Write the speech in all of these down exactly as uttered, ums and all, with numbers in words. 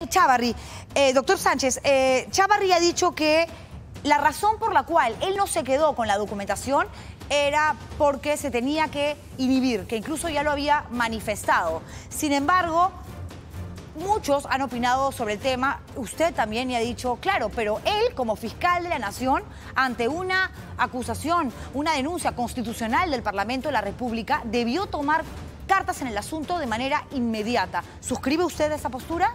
Chávarri, eh, doctor Sánchez, eh, Chávarri ha dicho que la razón por la cual él no se quedó con la documentación era porque se tenía que inhibir, que incluso ya lo había manifestado. Sin embargo, muchos han opinado sobre el tema, usted también y ha dicho, claro, pero él como fiscal de la Nación, ante una acusación, una denuncia constitucional del Parlamento de la República, debió tomar cartas en el asunto de manera inmediata. ¿Suscribe usted esa postura?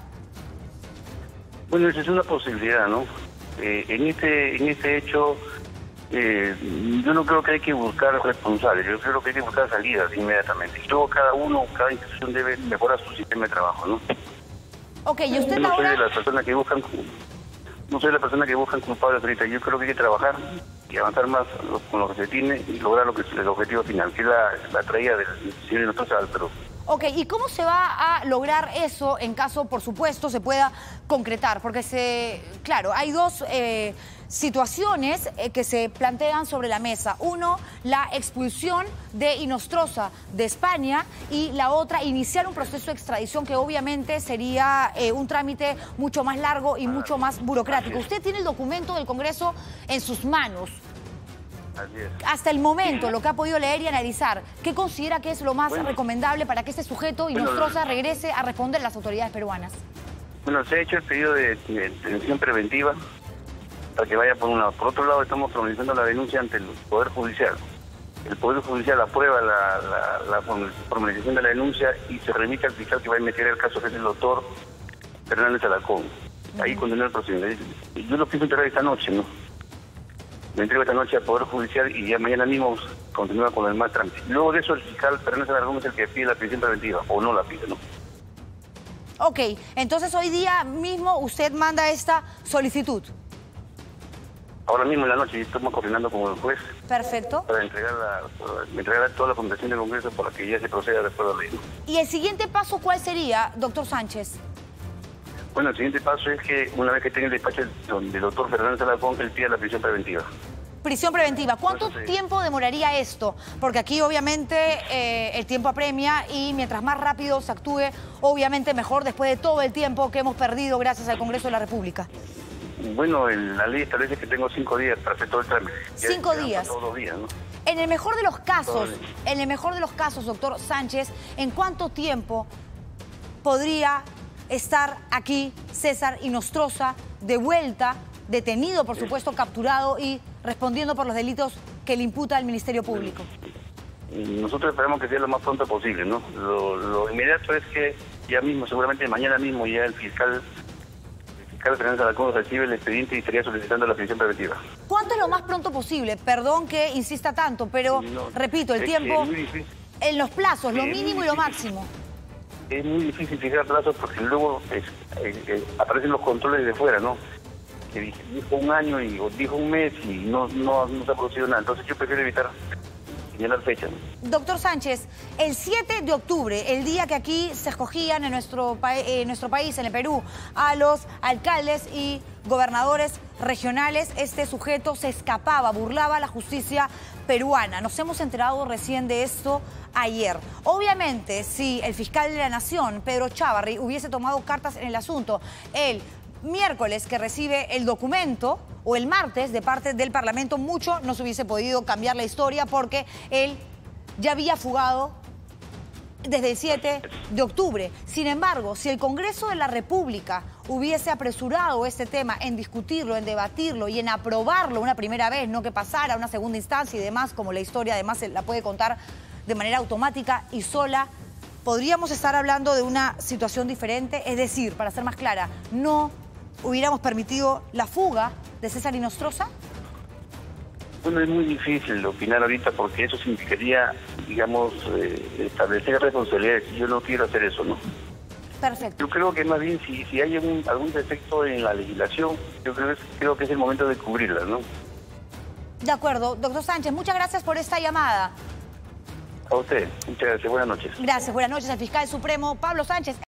Bueno, esa es una posibilidad, ¿no? Eh, en este en este hecho, eh, yo no creo que hay que buscar responsables, yo creo que hay que buscar salidas inmediatamente. Y luego cada uno, cada institución debe mejorar su sistema de trabajo, ¿no? Ok, y usted yo no ahora... soy de las personas que buscan, no soy de la persona que buscan culpables ahorita. Yo creo que hay que trabajar y avanzar más con lo que se tiene y lograr lo que es el objetivo final, que es la, la traída del señor Hinojosa al Perú. Ok, ¿y cómo se va a lograr eso en caso, por supuesto, se pueda concretar? Porque, se, claro, hay dos eh, situaciones eh, que se plantean sobre la mesa. Uno, la expulsión de Inostroza de España, y la otra, iniciar un proceso de extradición que obviamente sería eh, un trámite mucho más largo y mucho más burocrático. Usted tiene el documento del Congreso en sus manos. Así es. Hasta el momento, lo que ha podido leer y analizar, ¿qué considera que es lo más bueno, recomendable para que este sujeto, Inostroza, bueno, regrese a responder a las autoridades peruanas? Bueno, se ha hecho el pedido de, de detención preventiva para que vaya por un lado. Por otro lado, estamos formalizando la denuncia ante el Poder Judicial. El Poder Judicial aprueba la, la, la formalización de la denuncia y se remite al fiscal que va a investigar el caso, que es el doctor Fernández Alarcón. Ahí uh-huh. continúa el procedimiento. Yo lo pienso entregar esta noche, ¿no? Me entrego esta noche al Poder Judicial y ya mañana mismo continúa con el más trámite. Luego de eso, el fiscal Fernández Alarcón es el que pide la prisión preventiva, o no la pide, ¿no? Ok, entonces hoy día mismo usted manda esta solicitud. Ahora mismo en la noche estamos coordinando con el juez. Perfecto. Para entregar, la, para entregar toda la documentación del Congreso para que ya se proceda después de la ley, ¿no? ¿Y el siguiente paso cuál sería, doctor Sánchez? Bueno, el siguiente paso es que una vez que tenga el despacho del doctor Fernández Alarcón, él pida la prisión preventiva. Prisión preventiva. ¿Cuánto Entonces, tiempo demoraría esto? Porque aquí obviamente eh, el tiempo apremia y mientras más rápido se actúe, obviamente mejor después de todo el tiempo que hemos perdido gracias al Congreso de la República. Bueno, el, la ley establece que tengo cinco días para hacer todo el trámite. Cinco ya, días. Todos los días, ¿no? En el mejor de los casos, en el mejor de los casos, doctor Sánchez, ¿en cuánto tiempo podría estar aquí César Inostroza de vuelta, detenido, por supuesto, capturado y respondiendo por los delitos que le imputa el Ministerio Público? Nosotros esperamos que sea lo más pronto posible, ¿no? Lo, lo inmediato es que ya mismo, seguramente mañana mismo, ya el fiscal, el fiscal Fernández Alarcón recibe el expediente y estaría solicitando la prisión preventiva. ¿Cuánto es lo más pronto posible? Perdón que insista tanto, pero no, repito, el tiempo, en los plazos, lo mínimo y lo máximo. Es muy difícil fijar plazos porque luego es, eh, eh, aparecen los controles de fuera, ¿no? Que dijo un año y o dijo un mes y no, no, no se ha producido nada. Entonces yo prefiero evitar señalar fechas, ¿no? Doctor Sánchez, el siete de octubre, el día que aquí se escogían en nuestro, pa en nuestro país, en el Perú, a los alcaldes y gobernadores regionales, este sujeto se escapaba, burlaba a la justicia peruana. Nos hemos enterado recién de esto ayer. Obviamente, si el fiscal de la Nación, Pedro Chávarri, hubiese tomado cartas en el asunto el miércoles que recibe el documento, o el martes de parte del Parlamento, mucho no se hubiese podido cambiar la historia porque él ya había fugado desde el siete de octubre. Sin embargo, si el Congreso de la República hubiese apresurado este tema en discutirlo, en debatirlo y en aprobarlo una primera vez, no que pasara a una segunda instancia y demás, como la historia además se la puede contar de manera automática y sola, podríamos estar hablando de una situación diferente. Es decir, para ser más clara, no hubiéramos permitido la fuga de César Inostroza. Bueno, es muy difícil opinar ahorita porque eso significaría, digamos, eh, establecer responsabilidades. Yo no quiero hacer eso, ¿no? Perfecto. Yo creo que más bien si, si hay un, algún defecto en la legislación, yo creo, creo que es el momento de cubrirla, ¿no? De acuerdo. Doctor Sánchez, muchas gracias por esta llamada. A usted. Muchas gracias. Buenas noches. Gracias. Buenas noches al fiscal supremo Pablo Sánchez.